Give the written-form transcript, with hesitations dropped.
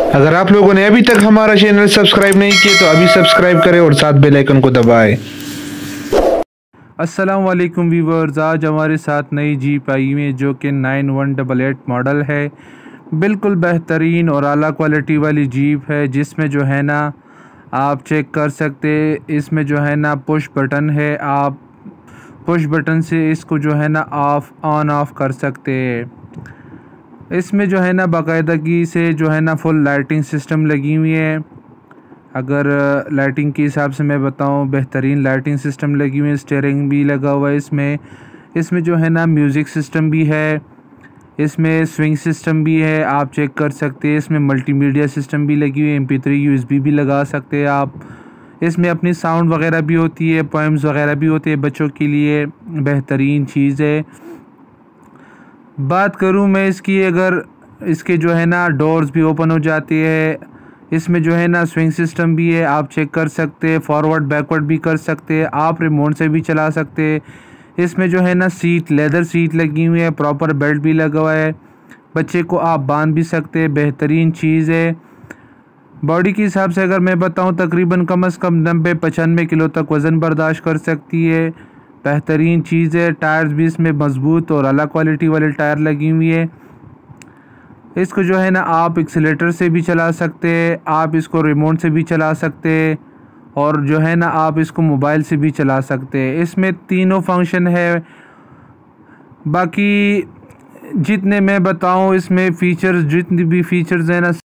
अगर आप लोगों ने अभी तक हमारा चैनल सब्सक्राइब नहीं किया तो अभी सब्सक्राइब करें और साथ बेल आइकन को दबाएं। अस्सलाम वालेकुम व्यूवर्स, आज हमारे साथ नई जीप आई हुई है जो कि 9188 मॉडल है। बिल्कुल बेहतरीन और आला क्वालिटी वाली जीप है, जिसमें जो है ना आप चेक कर सकते, इसमें जो है ना पुश बटन है। आप पुश बटन से इसको जो है ना ऑन ऑफ कर सकते हैं। इसमें जो है ना बाकायदगी से जो है ना फुल लाइटिंग सिस्टम लगी हुई है। अगर लाइटिंग के हिसाब से मैं बताऊं, बेहतरीन लाइटिंग सिस्टम लगी हुई है। स्टीयरिंग भी लगा हुआ है इसमें जो है ना म्यूज़िक सिस्टम भी है, इसमें स्विंग सिस्टम भी है, आप चेक कर सकते हैं। इसमें मल्टीमीडिया सिस्टम भी लगी हुई है, MP3 USB भी लगा सकते हैं आप। इसमें अपनी साउंड वगैरह भी होती है, पोएम्स वगैरह भी होते हैं बच्चों के लिए। बेहतरीन चीज़ है। बात करूं मैं इसकी, अगर इसके जो है ना डोर्स भी ओपन हो जाती है। इसमें जो है ना स्विंग सिस्टम भी है, आप चेक कर सकते हैं। फॉरवर्ड बैकवर्ड भी कर सकते हैं, आप रिमोट से भी चला सकते हैं। इसमें जो है ना सीट, लेदर सीट लगी हुई है, प्रॉपर बेल्ट भी लगा हुआ है। बच्चे को आप बांध भी सकते हैं, बेहतरीन चीज़ है। बॉडी के हिसाब से अगर मैं बताऊं, तकरीबन कम से कम 90-95 किलो तक वज़न बर्दाश्त कर सकती है। बेहतरीन चीज़ है। टायर्स भी इसमें मज़बूत और अला क्वालिटी वाले टायर लगी हुई है। इसको जो है ना आप एक्सीलेटर से भी चला सकते हैं, आप इसको रिमोट से भी चला सकते हैं, और जो है ना आप इसको मोबाइल से भी चला सकते हैं। इसमें तीनों फंक्शन है। बाकी जितने मैं बताऊं, इसमें फ़ीचर्स, जितनी भी फ़ीचर्स हैं ना